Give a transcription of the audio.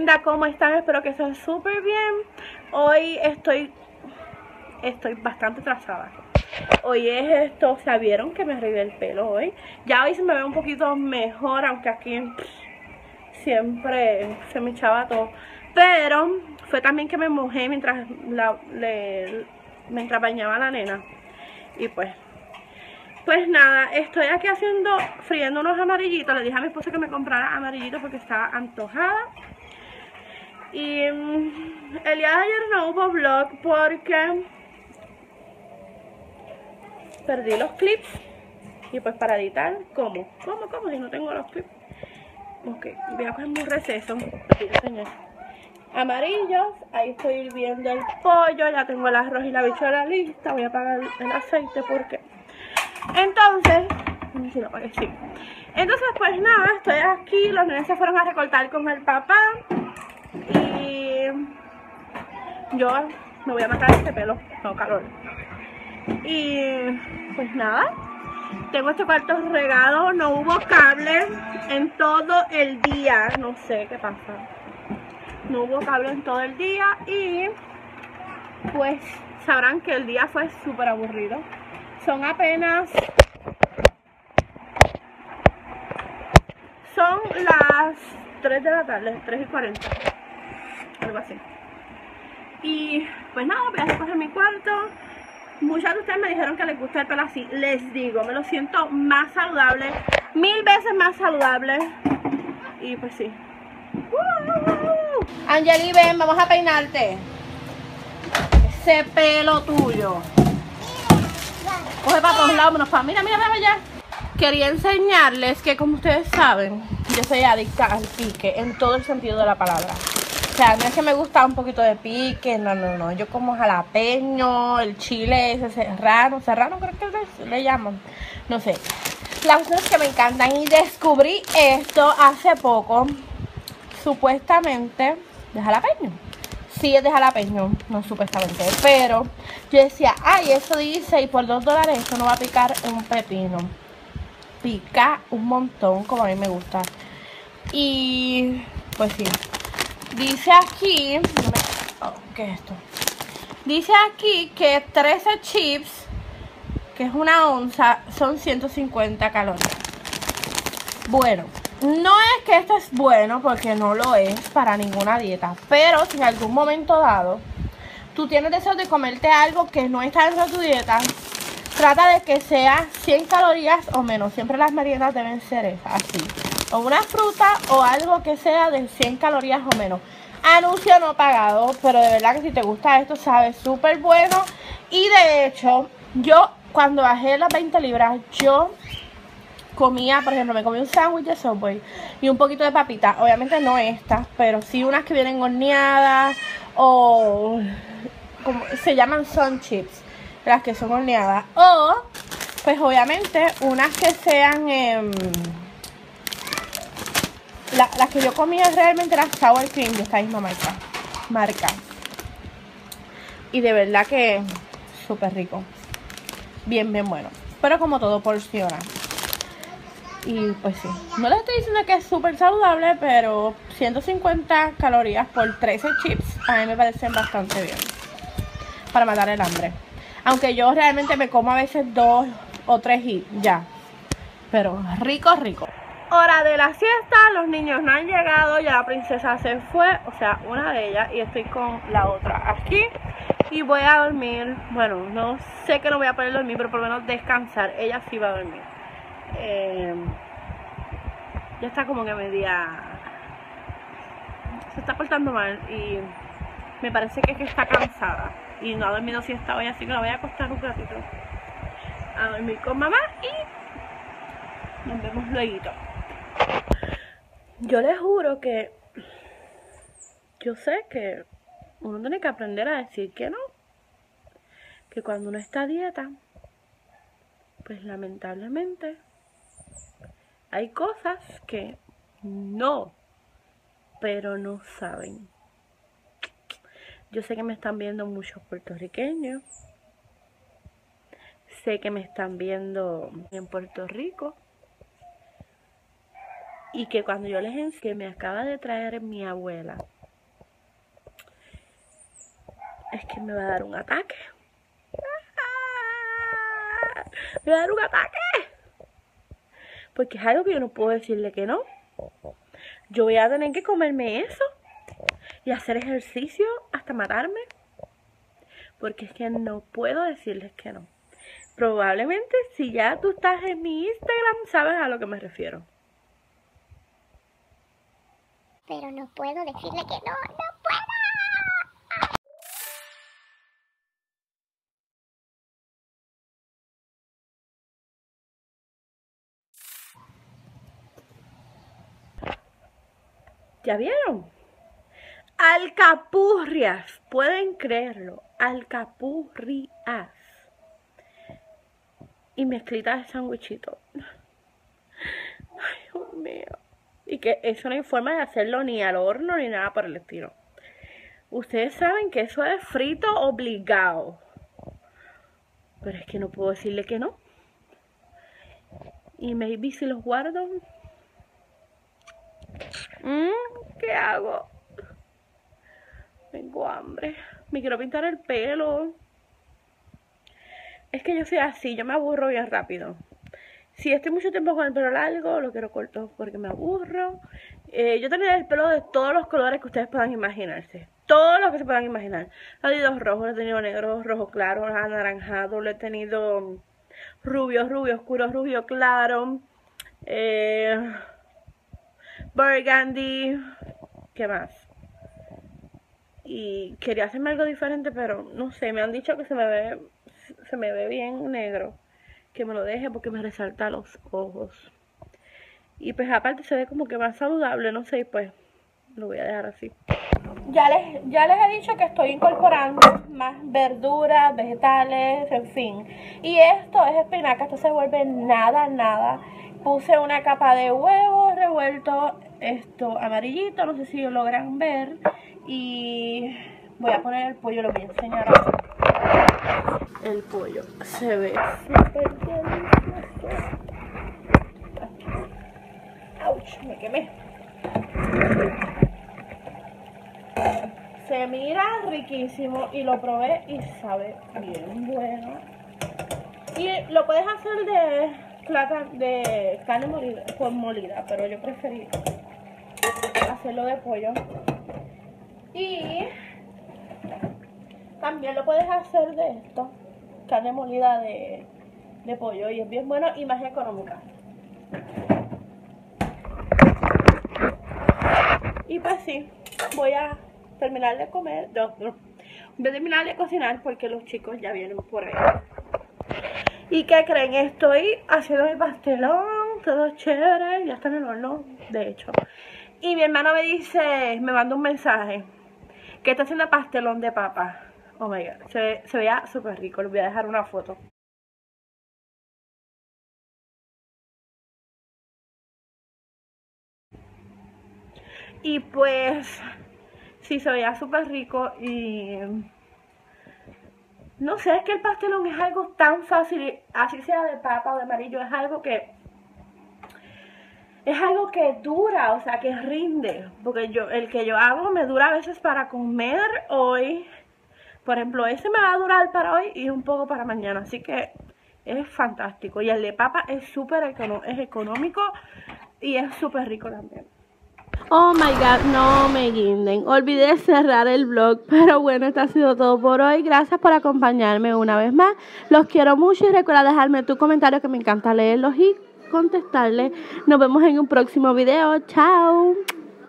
linda, ¿cómo están? Espero que estén súper bien. Hoy estoy bastante atrasada. Hoy es esto, o sea, vieron que me arreglé el pelo hoy. Ya hoy se me ve un poquito mejor, aunque aquí siempre se me echaba todo. Pero fue también que me mojé mientras bañaba a la nena. Y pues nada, estoy aquí friendo unos amarillitos. Le dije a mi esposo que me comprara amarillitos porque estaba antojada. Y el día de ayer no hubo vlog porque perdí los clips. Y pues para editar, ¿cómo si no tengo los clips? Ok, voy a coger un receso. Amarillos, ahí estoy hirviendo el pollo. Ya tengo el arroz y la habichuela lista. Voy a apagar el aceite porque... Entonces pues nada, estoy aquí. Los nenes se fueron a recortar con el papá. Y yo me voy a matar este pelo, no calor. Y pues nada, tengo este cuarto regado. No hubo cable en todo el día. No sé qué pasa. No hubo cable en todo el día. Y pues sabrán que el día fue súper aburrido. Son apenas... Son las 3 de la tarde, 3:40. Algo así. Y pues nada, voy a recoger mi cuarto. Muchas de ustedes me dijeron que les gusta el pelo así. Les digo, me lo siento más saludable, 1000 veces más saludable. Y pues sí. Angeli, ven, vamos a peinarte. Ese pelo tuyo. Coge para todos lados, menos para... Mira allá. Quería enseñarles que, como ustedes saben, yo soy adicta al pique en todo el sentido de la palabra. O sea, no es que me gusta un poquito de pique, no. Yo como jalapeño, el chile ese serrano creo que le llaman. No sé. Las cosas que me encantan. Y descubrí esto hace poco, supuestamente, de jalapeño. Sí, es de jalapeño, no supuestamente. Pero yo decía, ay, eso dice, y por $2 esto no va a picar un pepino. Pica un montón, como a mí me gusta. Y pues sí. Dice aquí, ¿qué es esto? Dice aquí que 13 chips, que es una onza, son 150 calorías. Bueno, no es que esto es bueno, porque no lo es para ninguna dieta. Pero si en algún momento dado tú tienes deseo de comerte algo que no está dentro de tu dieta, trata de que sea 100 calorías o menos. Siempre las meriendas deben ser así. O una fruta o algo que sea de 100 calorías o menos. Anuncio no pagado, pero de verdad que si te gusta esto sabe súper bueno. Y de hecho, yo cuando bajé las 20 libras, yo comía, por ejemplo, me comí un sándwich de Subway y un poquito de papita. Obviamente no estas, pero sí unas que vienen horneadas o como se llaman sun chips, las que son horneadas. O pues obviamente unas que sean las que yo comía realmente eran sour cream de esta misma marca. Y de verdad que súper rico. Bien bueno. Pero como todo porciona. Y pues sí, no les estoy diciendo que es súper saludable, pero 150 calorías por 13 chips a mí me parecen bastante bien para matar el hambre. Aunque yo realmente me como a veces 2 o 3 y ya. Pero rico. Hora de la siesta, los niños no han llegado, ya la princesa se fue, o sea, una de ellas, y estoy con la otra aquí. Y voy a dormir, bueno, no sé que no voy a poder dormir, pero por lo menos descansar. Ella sí va a dormir. Ya está como que media... Se está portando mal y me parece que está cansada. Y no ha dormido siesta hoy, así que la voy a acostar un ratito a dormir con mamá y nos vemos luego. Yo les juro que yo sé que uno tiene que aprender a decir que no. Que cuando uno está a dieta, pues lamentablemente hay cosas que no, pero no saben. Yo sé que me están viendo muchos puertorriqueños. Sé que me están viendo en Puerto Rico. Y que cuando yo les enseñé, me acaba de traer mi abuela es que me va a dar un ataque. Me va a dar un ataque. Porque es algo que yo no puedo decirle que no. Yo voy a tener que comerme eso y hacer ejercicio hasta matarme. Porque es que no puedo decirles que no. Probablemente si ya tú estás en mi Instagram, sabes a lo que me refiero. Pero no puedo decirle que no, no puedo. ¿Ya vieron? Alcapurrias, pueden creerlo, alcapurrias. Y mezclita de sándwichito. Ay, Dios mío. Y que eso no hay forma de hacerlo ni al horno ni nada por el estilo. Ustedes saben que eso es frito obligado. Pero es que no puedo decirle que no. Y maybe si los guardo. ¿Qué hago? Tengo hambre. Me quiero pintar el pelo. Es que yo soy así, yo me aburro bien rápido. Si estoy mucho tiempo con el pelo largo, lo quiero corto porque me aburro. Yo tenía el pelo de todos los colores que ustedes puedan imaginarse. Todos los que se puedan imaginar. He tenido rojo, he tenido negro, rojo claro, anaranjado, lo he tenido rubio, rubio oscuro, rubio claro. Burgundy. ¿Qué más? Y quería hacerme algo diferente, pero no sé, me han dicho que se me ve bien negro. Que me lo deje porque me resalta los ojos. Y pues aparte se ve como que más saludable, no sé, pues lo voy a dejar así. Ya les he dicho que estoy incorporando más verduras, vegetales, en fin. Y esto es espinaca, esto se vuelve nada. Puse una capa de huevo revuelto, esto amarillito, no sé si lo logran ver. Y voy a poner el pollo, lo voy a enseñar ahora. El pollo se ve súper delicioso. ¡Auch! Me quemé. Se mira riquísimo y lo probé y sabe bien bueno. Y lo puedes hacer de carne molida, pero yo preferí hacerlo de pollo. Y también lo puedes hacer de esto, carne molida de pollo, y es bien bueno y más económica. Y pues sí, voy a terminar de comer, voy a terminar de cocinar porque los chicos ya vienen por ahí. ¿Y qué creen? Estoy haciendo mi pastelón, todo chévere, ya está en el horno, de hecho. Y mi hermano me manda un mensaje que está haciendo pastelón de papa. Oh my god, se veía súper rico, les voy a dejar una foto. Y pues, sí, se veía súper rico y... No sé, es que el pastelón es algo tan fácil, así sea de papa o de amarillo, es algo que dura, o sea, que rinde. Porque el que yo hago me dura a veces para comer hoy. Por ejemplo, ese me va a durar para hoy y un poco para mañana, así que es fantástico. Y el de papa es súper económico y es súper rico también. Oh my god, no me guinden. Olvidé cerrar el vlog, pero bueno, esto ha sido todo por hoy. Gracias por acompañarme una vez más. Los quiero mucho y recuerda dejarme tu comentario que me encanta leerlos y contestarles. Nos vemos en un próximo video. Chao.